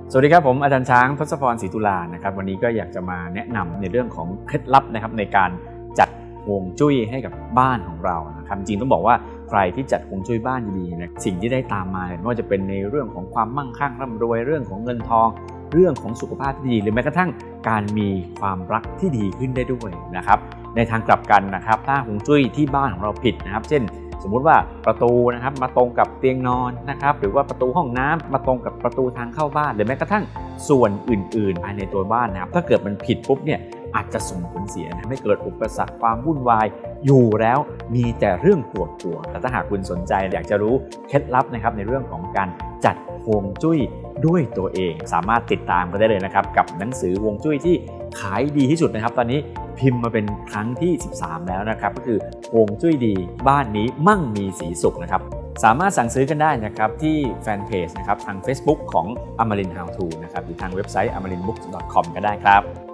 สวัสดีครับผมอาจารย์ช้างทศพรศรีตุลานะครับวันนี้ก็อยากจะมาแนะนำในเรื่องของเคล็ดลับนะครับในการจัดฮวงจุ้ยให้กับบ้านของเรานะครับจริงต้องบอกว่าใครที่จัดฮวงจุ้ยบ้านดีๆนะสิ่งที่ได้ตามมาไม่ว่าจะเป็นในเรื่องของความมั่งคั่งร่ำรวยเรื่องของเงินทองเรื่องของสุขภาพที่ดีหรือแม้กระทั่งการมีความรักที่ดีขึ้นได้ด้วยนะครับในทางกลับกันนะครับถ้าฮวงจุ้ยที่บ้านของเราผิดนะครับเช่นสมมุติว่าประตูนะครับมาตรงกับเตียงนอนนะครับหรือว่าประตูห้องน้ำมาตรงกับประตูทางเข้าบ้านหรือแม้กระทั่งส่วนอื่นๆภายในตัวบ้านนะครับถ้าเกิดมันผิดปุ๊บเนี่ยอาจจะส่งผลเสียทำให้เกิดอุปสรรคความวุ่นวายอยู่แล้วมีแต่เรื่องปวดหัวแต่ถ้าหากคุณสนใจอยากจะรู้เคล็ดลับนะครับในเรื่องของการจัดฮวงจุ้ยด้วยตัวเองสามารถติดตามกันได้เลยนะครับกับหนังสือฮวงจุ้ยที่ขายดีที่สุดนะครับตอนนี้พิมพ์มาเป็นครั้งที่13แล้วนะครับก็คือฮวงจุ้ยดีบ้านนี้มั่งมีสีสุขนะครับสามารถสั่งซื้อกันได้นะครับที่แฟนเพจนะครับทาง Facebook ของ Amarin How To นะครับหรือทางเว็บไซต์ amarinbooks.com ก็ได้ครับ